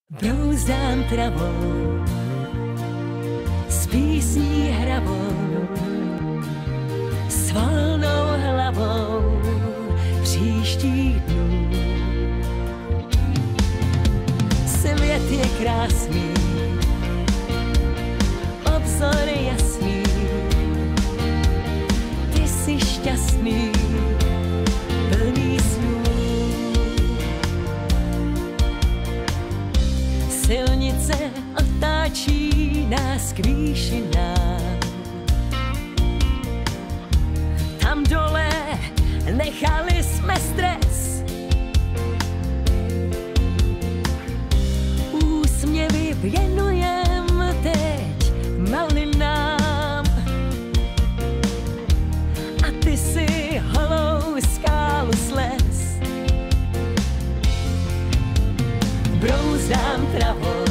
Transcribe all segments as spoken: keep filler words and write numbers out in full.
Brouzdám travou, s písní hravou, s volnou hlavou příštích dnů. Svět je krásný, obzor je jasný, ty jsi šťastný, plný snů. Silnice otáčí nás k výšinám, tam dole nechali jsme stres. Úsměvy věnujem teď malinám a ty si holou skálu slez. Brouzdám travou,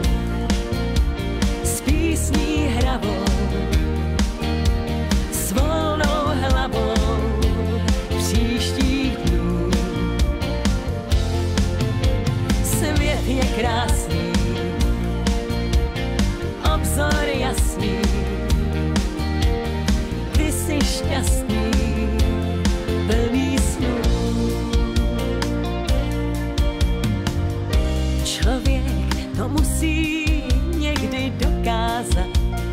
s písní hravou, s volnou hlavou příštích dnů. Svět je krásný, obzor jasný, ty jsi šťastný, plný snů. Člověk to musí někdy dokázat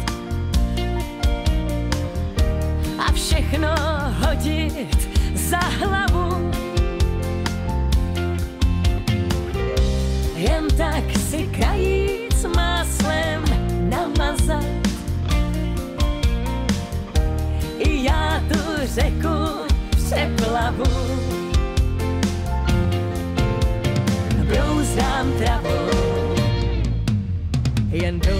a všechno hodit za hlavu. Jen tak si krajíc máslem namazat. I já tu řeku přeplavu. Brouzdám travou, jen